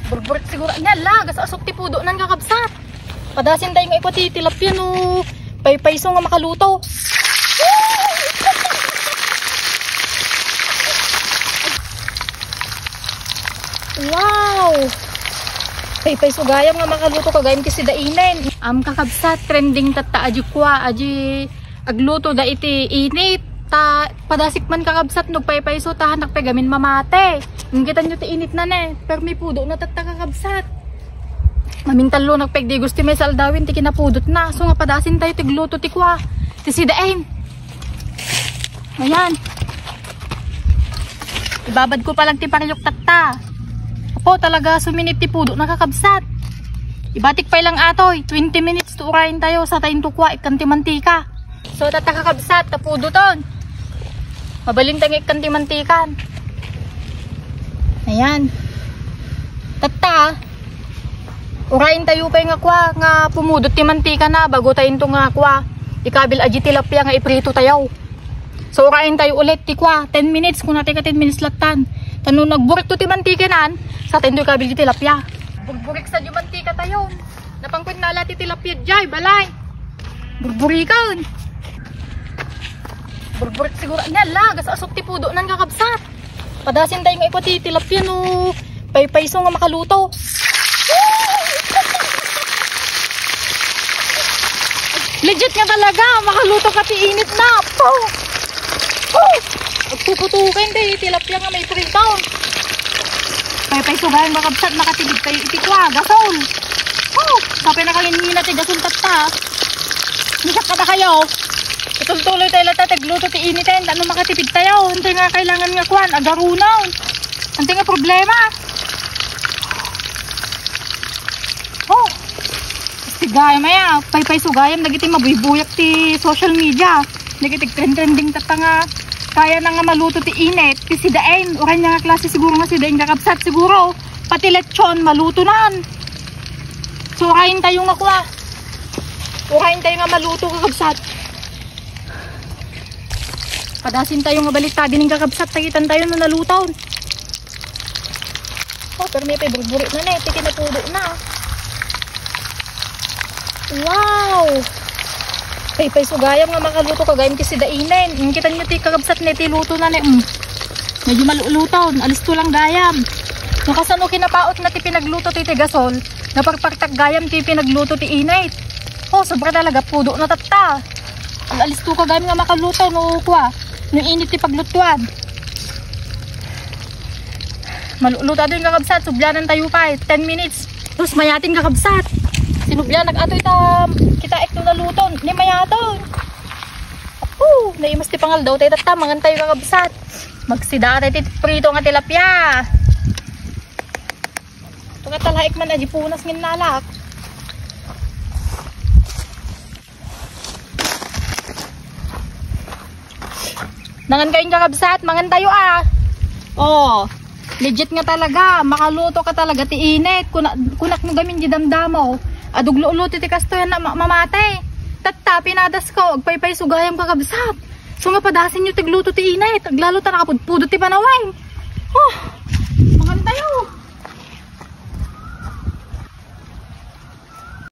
Burburit siguro niya lagas asok ti pudo nan kakabsat. Padasin tayo nga iko tilap yan o paypayso nga makaluto. Wow! Paypayso gayam nga makaluto kagayam ti sidainen. Kakabsat trending tatta aji kwa aji agluto da iti init. Padasik man kakabsat no paypayso tahan nakpegamin mamate. Ngitan nyo ti init na ne. Pero may pudo na tatta kakabsat. Maming talo nagpegdi gusti may saldawin ti kinapudot na. So nga padasin tayo ti gluto ti kwa. Ti sidain. Ayan. Ibabad ko pa lang ti pariyok tatta. Apo talaga suminit ti pudo na kakabsat. Ibatik pa lang atoy. 20 minutes to urayin tayo sa tayin tukwa ikan ti mantika. So tatta kakabsat tapudo ton. Mabaling tayo ikan ti mantikan. Ayan. Tatta. Urayin tayo pa nga kwa nga pumudot ti mantika na bago tayo ito nga kwa ikabil aji tilapia nga iprito tayo. So urayin tayo ulit ti kwa 10 minutes kung natin ka 10 minutes latan. Tanong nagburik to ti mantika nan sa tayo ikabil ti tilapia. Burburik sa di mantika tayo. Napangkwit na ala ti tilapia jay balay. Burburikan. Burburik siguro niya lagas asok ti pudo nan kakabsat. Padasin tayo nga iko ti tilapia no paypayso nga makaluto. Legit nga talaga, makaluto ka ti init na. Agpuputukin tayo, tilapia nga may pritaw. Paypay sugahan makabsat, makatibig tayo itikwa, gasol. Sabi na kalinina ti gasol tatta. Nisak ka na kayo. Tutultuloy tayo lata, tagluto ti initin. Ano makatibig tayo? Hindi nga kailangan nga kwan, agarunaw. Hindi nga problema. Gayam maya, paypay sugayam nagiti mabubuyak ti social media. Nagiti trending tatta nga kaya na nga maluto ti init, ti sidain. Uray nga klase siguro nga sidain kakabsat siguro. Pati lechon maluto nan. So urayin tayo nga kwa. Urayin tayo nga maluto kakabsat. Padasin tayo nga balik tabi ng kakabsat, tagitan tayo na naluton. Pero may payburburit na ne, ti kinapudo na. Wow! Paypay sugayam nga makaluto kagayam ti sidainen. Kita nyo ti kakabsat neti luto na ne. Medyo maluluton. Alis to lang gayam. Nakasano kinapaot na ti pinagluto ti gasol. Naparpartak gayam ti pinagluto ti init. Sobra talaga pudo na tatta. Alis to kagayam nga makaluto no kwa. No init ti paglutuan. Maluluto din kakabsat. Subyanan tayo pa 10 minutes. Tapos mayatin kakabsat. Sinubyan nag-atoy kita ekto na luton ni mayaton. Naimas ti pangal daw tayo tatta mangan tayo kakabsat. Magsida tayo ti prito nga tilapia. Ito nga talaik man aji punas ngin nalak. Nangan kayong kakabsat, mangan tayo legit nga talaga, makaluto ka talaga ti init. Kunak mo gamin di damdamo. Aduglo-ulo ti kasto yan na mamate. Tatta pinadas ko, agpaypay sugayam kakabsat. So nga padasin nyo tigluto ti init. Aglalo ta nakapudpudot ti panaway.